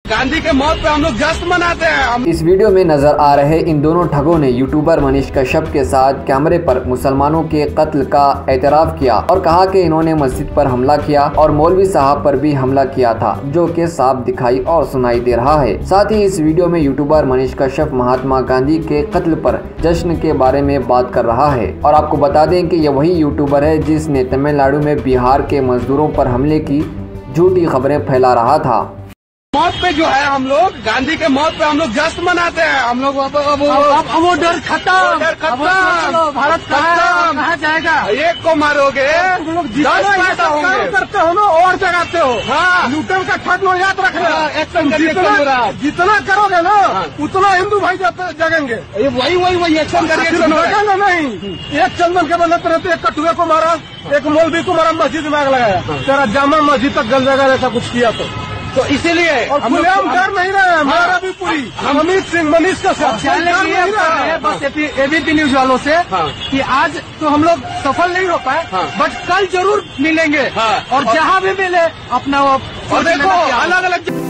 गांधी के मौत पे हम लोग जश्न मनाते हैं। इस वीडियो में नजर आ रहे इन दोनों ठगों ने यूट्यूबर मनीष कश्यप के साथ कैमरे पर मुसलमानों के कत्ल का एतराफ किया और कहा कि इन्होंने मस्जिद पर हमला किया और मौलवी साहब पर भी हमला किया था, जो कि साफ दिखाई और सुनाई दे रहा है। साथ ही इस वीडियो में यूट्यूबर मनीष कश्यप महात्मा गांधी के कत्ल पर जश्न के बारे में बात कर रहा है। और आपको बता दें कि ये वही यूट्यूबर है जिसने तमिलनाडु में बिहार के मजदूरों पर हमले की झूठी खबरें फैला रहा था। मौत पे जो है हम लोग गांधी के मौत पे हम लोग जश्न मनाते हैं। हम लोग अब वो डर खत्म, भारत कहाँ जाएगा। एक को मारोगे 10 पैदा होंगे, करते हो ना और जगाते हो। हाँ, न्यूटन का ठग लो याद रखना। जितना करोगे ना उतना हिंदू भाई जगेंगे। वही एक्शन करेंगे नहीं। एक चंदन के बनते रहते, एक कटुए को मारा, एक मौलवी को मारा, मस्जिद में आग लगाया। तेरा जामा मस्जिद तक जल जाएगा ऐसा कुछ किया तो इसीलिए और हम डर नहीं रहे। हमारा भी पूरी अमित सिंह मनीष का बस एबीपी न्यूज वालों से कि आज तो हम लोग सफल नहीं हो पाए, बट कल जरूर मिलेंगे और जहाँ भी मिले अपना और देखो अलग अलग